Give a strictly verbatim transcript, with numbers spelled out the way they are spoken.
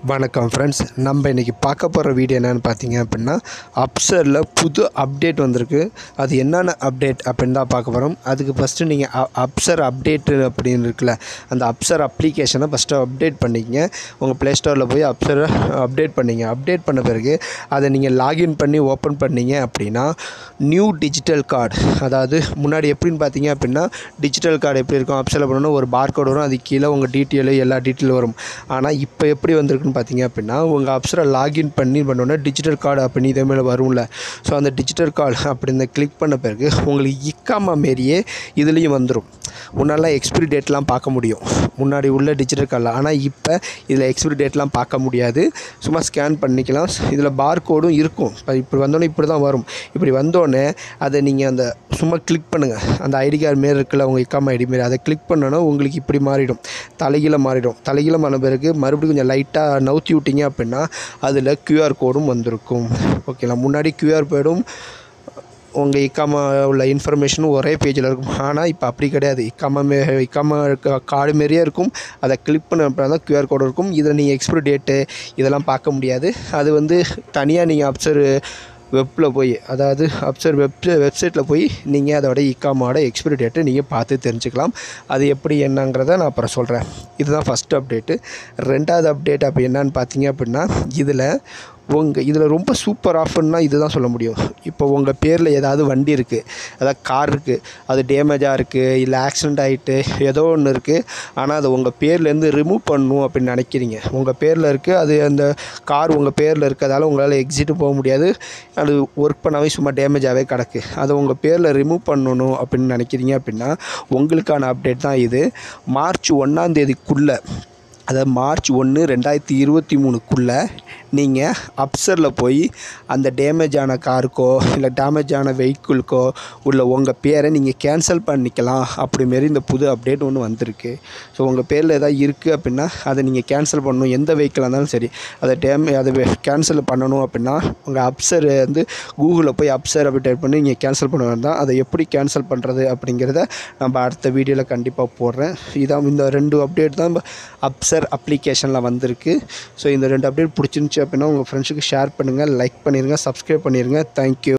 வணக்கம் ஃப்ரெண்ட்ஸ், நம்ம இன்றைக்கி பார்க்க போகிற வீடியோ என்னென்னு பார்த்தீங்க அப்படின்னா, அப்சரில் புது அப்டேட் வந்திருக்கு. அது என்னென்ன அப்டேட் அப்படின்னு தான் பார்க்க போகிறோம். அதுக்கு ஃபஸ்ட்டு நீங்கள் அ அப்சர் அப்டேட்டு அப்படின்னு இருக்குல்ல, அந்த அப்சர் அப்ளிகேஷனை ஃபஸ்ட்டு அப்டேட் பண்ணிக்கங்க. உங்கள் ப்ளே ஸ்டோரில் போய் அப்சரை அப்டேட் பண்ணிங்க. அப்டேட் பண்ண பிறகு அதை நீங்கள் லாகின் பண்ணி ஓப்பன் பண்ணிங்க அப்படின்னா, நியூ டிஜிட்டல் கார்டு, அதாவது முன்னாடி எப்படின்னு பார்த்தீங்க அப்படின்னா, டிஜிட்டல் கார்டு எப்படி இருக்கும், அப்சரில் பண்ணணும்னா ஒரு பார் கோடு வரும், அது கீழே உங்கள் டீட்டெயிலு எல்லா டீட்டெயிலும் வரும். ஆனால் இப்போ எப்படி வந்திருக்குன்னு பார்த்தீங்க அப்படின்னா, உங்கள் அப்சரை லாகின் பண்ணி பண்ணோன்னா டிஜிட்டல் கார்டு அப்படின்னு இதே மாதிரி வரும்ல. ஸோ அந்த டிஜிட்டல் கார்டு அப்படின்னு கிளிக் பண்ண பிறகு உங்களுக்கு இக்காமா மாரியே இதுலேயும் வந்துடும். முன்னாடிலாம் எக்ஸ்பிரி டேட்லாம் பார்க்க முடியும் முன்னாடி உள்ள டிஜிட்டல் கார்டில். ஆனால் இப்போ இதில் எக்ஸ்பிரி டேட்லாம் பார்க்க முடியாது, சும்மா ஸ்கேன் பண்ணிக்கலாம். இதில் பார் கோடும் இருக்கும். இப்படி வந்தோடனே இப்படி தான் வரும். இப்படி வந்தோடனே அதை நீங்கள் அந்த சும்மா கிளிக் பண்ணுங்கள். அந்த ஐடி கார்டு மாரி இருக்குல்ல, உங்கள் இக்காமா ஐடி மாரி, அதை கிளிக் பண்ணோன்னா உங்களுக்கு இப்படி மாறிடும், தலைகீழ மாறிடும். தலைகீழ மாறின பிறகு மறுபடியும் கொஞ்சம் லைட்டாக நவுத்தி விட்டிங்க அப்படின்னா அதில் கியூஆர் கோடும் வந்திருக்கும். ஓகேங்களா? முன்னாடி கியூஆர் கோடும் உங்கள் இக்காமா உள்ள இன்ஃபர்மேஷனும் ஒரே பேஜில் இருக்கும். ஆனால் இப்போ அப்படி கிடையாது. இக்காமா மே இக்காமா கார்டு மாரியே இருக்கும். அதை கிளிக் பண்ண அப்புறம் தான் கியூஆர் கோடு இருக்கும். இதில் நீங்கள் எக்ஸ்பிரி டேட்டு இதெல்லாம் பார்க்க முடியாது. அது வந்து தனியாக நீங்கள் அப்சர் வெப்பில் போய், அதாவது அப்சர் வெப் வெப்சைட்டில் போய் நீங்கள் அதோட இக்காமாவோட எக்ஸ்பிரி டேட்டை நீங்கள் பார்த்து தெரிஞ்சுக்கலாம். அது எப்படி என்னங்கிறத நான் அப்புறம் சொல்கிறேன். இதுதான் ஃபஸ்ட்டு அப்டேட்டு. ரெண்டாவது அப்டேட் அப்போ என்னன்னு பார்த்தீங்க அப்படின்னா, இதில் உங்கள் இதில் ரொம்ப சூப்பர் ஆஃபர்னா இது தான் சொல்ல முடியும். இப்போ உங்கள் பேரில் ஏதாவது வண்டி இருக்குது, அதாவது கார் இருக்குது, அது டேமேஜாக இருக்குது, இல்லை ஆக்சிடெண்ட் ஆகிட்டு ஏதோ ஒன்று இருக்குது. ஆனால் அதை உங்கள் பேர்லேருந்து ரிமூவ் பண்ணணும் அப்படின்னு நினைக்கிறீங்க. உங்கள் பேரில் இருக்குது, அது அந்த கார் உங்கள் பேரில் இருக்கிறதால உங்களால் எக்ஸிட்டு போக முடியாது, அது ஒர்க் பண்ணாவே சும்மா டேமேஜாகவே கிடக்கு. அதை உங்கள் பேரில் ரிமூவ் பண்ணணும் அப்படின்னு நினைக்கிறீங்க அப்படின்னா உங்களுக்கான அப்டேட் தான் இது. மார்ச் ஒன்றாந்தேதிக்குள்ளே, அதாவது மார்ச் ஒன்று ரெண்டாயிரத்தி இருபத்தி மூணுக்குள்ளே நீங்கள் அப்சரில் போய் அந்த டேமேஜ் ஆன காருக்கோ இல்லை டேமேஜ் ஆன வெஹிக்கிள்க்கோ உள்ள உங்கள் பேரை நீங்கள் கேன்சல் பண்ணிக்கலாம். அப்படிமாரி இந்த புது அப்டேட் ஒன்று வந்திருக்கு. ஸோ உங்கள் பேரில் எதாவது இருக்குது அப்படின்னா அதை நீங்கள் கேன்சல் பண்ணணும். எந்த வெஹிக்கிளாக இருந்தாலும் சரி, அதை டேமே அதை கேன்சல் பண்ணணும் அப்படின்னா உங்கள் அப்சர் வந்து கூகுளில் போய் அப்சர் அப்படி டைப் பண்ணி நீங்கள் கேன்சல் பண்ண வேண்டாம். அதை எப்படி கேன்சல் பண்ணுறது அப்படிங்கிறத நம்ம அடுத்த வீடியோவில் கண்டிப்பாக போடுறேன். இதான் இந்த ரெண்டு அப்டேட் தான் அப்சர் அப்ளிகேஷனில் வந்திருக்கு. ஸோ இந்த ரெண்டு அப்டேட் பிடிச்சிருந்துச்சி அப்படின்னா உங்கள் ஃப்ரெண்ட்ஸுக்கு ஷேர் பண்ணுங்கள், லைக் பண்ணிடுங்க, சப்ஸ்கிரைப் பண்ணிடுங்க. தேங்க்யூ.